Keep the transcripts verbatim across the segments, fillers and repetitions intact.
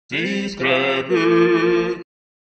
Se inscreve.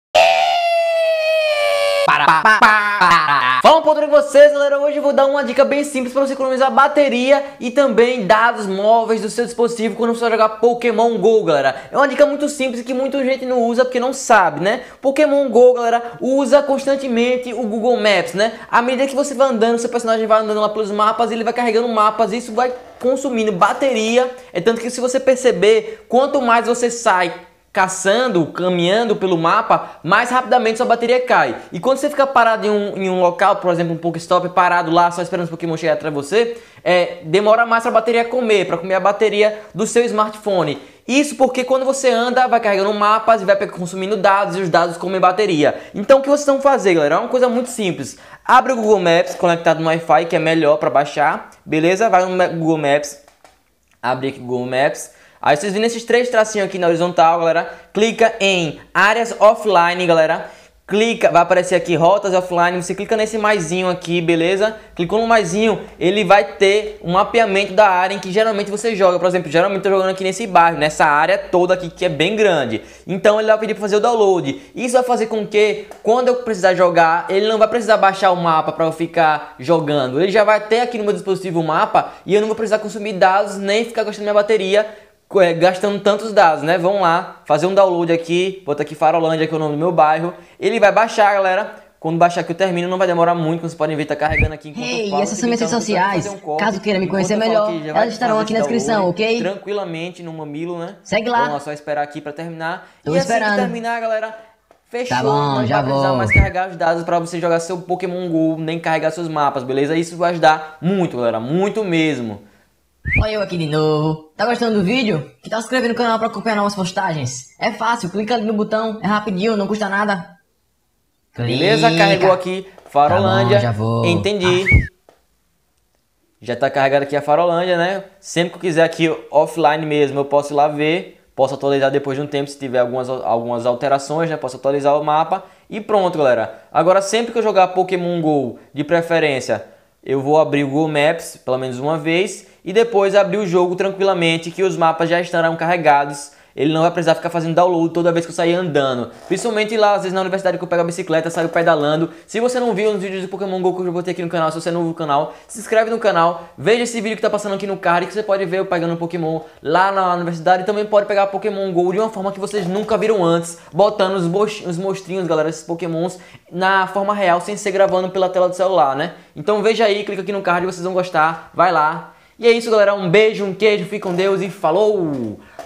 Para, para, para. Fala um pouco com vocês, galera. Hoje eu vou dar uma dica bem simples para você economizar bateria e também dados móveis do seu dispositivo quando você vai jogar Pokémon Go, galera. É uma dica muito simples que muita gente não usa porque não sabe, né? Pokémon Go, galera, usa constantemente o Google Maps, né? À medida que você vai andando, seu personagem vai andando lá pelos mapas, ele vai carregando mapas, e isso vai consumindo bateria. É tanto que, se você perceber, quanto mais você sai caçando, caminhando pelo mapa, mais rapidamente sua bateria cai. E quando você fica parado em um, em um local, por exemplo um Pokéstop, parado lá só esperando os Pokémon chegar atrás de você, é, demora mais para a bateria comer, para comer a bateria do seu smartphone. Isso porque quando você anda, vai carregando mapas e vai consumindo dados, e os dados comem bateria. Então o que vocês vão fazer, galera? É uma coisa muito simples. Abre o Google Maps conectado no Wi-Fi, que é melhor para baixar, beleza? Vai no Google Maps, abre aqui o Google Maps. Aí vocês viram esses três tracinhos aqui na horizontal, galera. Clica em áreas offline, galera. Clica, vai aparecer aqui rotas offline. Você clica nesse maisinho aqui, beleza? Clicou no maisinho, ele vai ter um mapeamento da área em que geralmente você joga. Por exemplo, geralmente eu tô jogando aqui nesse bairro, nessa área toda aqui que é bem grande. Então ele vai pedir para fazer o download. Isso vai fazer com que, quando eu precisar jogar, ele não vai precisar baixar o mapa para eu ficar jogando. Ele já vai ter aqui no meu dispositivo o mapa e eu não vou precisar consumir dados nem ficar gastando minha bateria, gastando tantos dados, né? Vamos lá, fazer um download aqui, botar aqui Farolândia, que é o nome do meu bairro. Ele vai baixar, galera. Quando baixar aqui eu termino, não vai demorar muito, como vocês podem ver, tá carregando aqui enquanto hey, eu falo. Essas são minhas redes sociais, um corte, caso queira me conhecer melhor, aqui, elas estarão aqui na descrição, ok? Tranquilamente no mamilo, né? Segue lá. Vamos lá, só esperar aqui pra terminar. Tô e esperando. Assim que terminar, galera, fechou. Tá bom, não já vai precisar vou. mais carregar os dados pra você jogar seu Pokémon Go, nem carregar seus mapas, beleza? Isso vai ajudar muito, galera, muito mesmo. Olha eu aqui de novo. Tá gostando do vídeo? Que tal se inscrever no canal para acompanhar novas postagens? É fácil, clica ali no botão, é rapidinho, não custa nada. Clica. Beleza? Carregou aqui Farolândia. Tá bom, já vou. Entendi. Ah. Já tá carregado aqui a Farolândia, né? Sempre que eu quiser aqui offline mesmo, eu posso ir lá ver. Posso atualizar depois de um tempo se tiver algumas, algumas alterações, né? Posso atualizar o mapa. E pronto, galera. Agora, sempre que eu jogar Pokémon Go, de preferência, eu vou abrir o Google Maps pelo menos uma vez e depois abrir o jogo tranquilamente, que os mapas já estarão carregados. Ele não vai precisar ficar fazendo download toda vez que eu sair andando. Principalmente lá, às vezes na universidade, que eu pego a bicicleta, saio pedalando. Se você não viu os vídeos do Pokémon Go que eu já botei aqui no canal, se você é novo no canal, se inscreve no canal, veja esse vídeo que tá passando aqui no card, que você pode ver eu pegando Pokémon lá na universidade. E também pode pegar Pokémon Go de uma forma que vocês nunca viram antes, botando os, os monstrinhos, galera, esses Pokémons na forma real, sem ser gravando pela tela do celular, né? Então veja aí, clica aqui no card, vocês vão gostar, vai lá. E é isso, galera, um beijo, um queijo, fique com Deus e falou!